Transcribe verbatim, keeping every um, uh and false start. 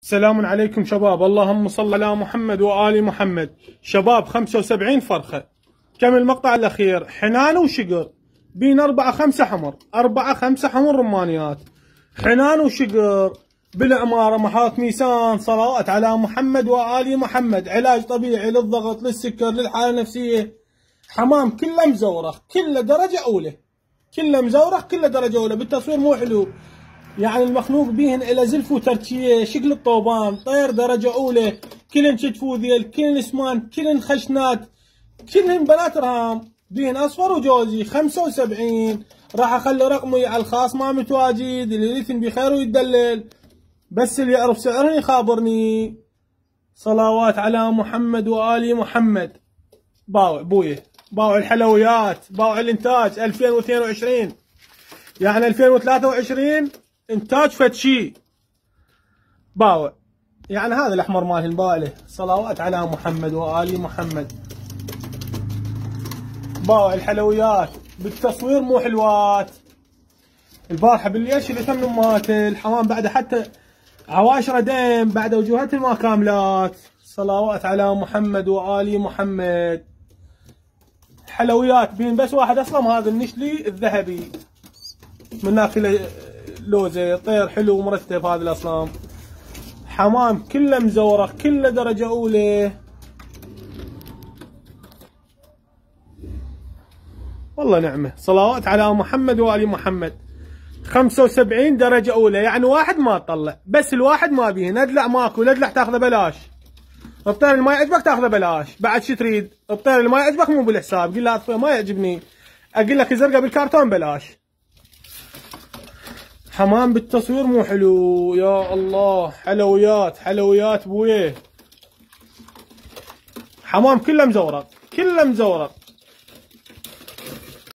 سلام عليكم شباب، اللهم صل على محمد وآل محمد. شباب خمسة وسبعين فرخة. كم المقطع الأخير؟ حنان وشقر بين أربعة خمسة حمر، أربعة خمسة حمر رمانيات، حنان وشقر بالعمارة محاط ميسان. صلوات على محمد وآل محمد. علاج طبيعي للضغط، للسكر، للحالة النفسية. حمام كله مزورخ، كله درجة أولى، كله مزورخ، كله درجة أولى. بالتصوير مو حلو، يعني المخلوق بيهن الى زلف وتركيه، شكل الطوبان، طير درجه اولى، كلن كتف وذيل، كلن اسمان، كلن خشنات، كلن بنات رهام، بيهن اصفر وجوزي. خمسة وسبعين. راح اخلي رقمي على الخاص ما متواجد، اللي يريثن بخير ويدلل، بس اللي يعرف سعرهن يخابرني. صلوات على محمد وآل محمد. باوع بويه، باوع الحلويات، باوع الانتاج ألفين واثنين وعشرين، يعني ألفين وثلاثة وعشرين انتاج فتشي باوع، يعني هذا الاحمر مالهن باوع. صلوات على محمد وآل محمد. باوع الحلويات بالتصوير مو حلوات. البارحه بالليل شلت من امهات الحمام بعد حتى عواشره دم، بعد وجوهات ما كاملات. صلوات على محمد وآل محمد. حلويات بين بس واحد اصلا، هذا النشلي الذهبي من ناكله لوزه، طير حلو ومرتب هذا الاصنام. حمام كله مزورخ، كله درجه اولى، والله نعمه. صلوات على محمد وآل محمد. خمسة وسبعين درجه اولى، يعني واحد ما تطلع، بس الواحد ما بيه. ندلع ماكو، ندلع تاخذه بلاش. الطير اللي ما يعجبك تاخذه بلاش، بعد شو تريد؟ الطير اللي ما يعجبك مو بالحساب، قل له ما يعجبني، اقول لك زرقاء بالكرتون بلاش. حمام بالتصوير مو حلو، يا الله. حلويات حلويات بويه. حمام كله مزورق، كله مزورق.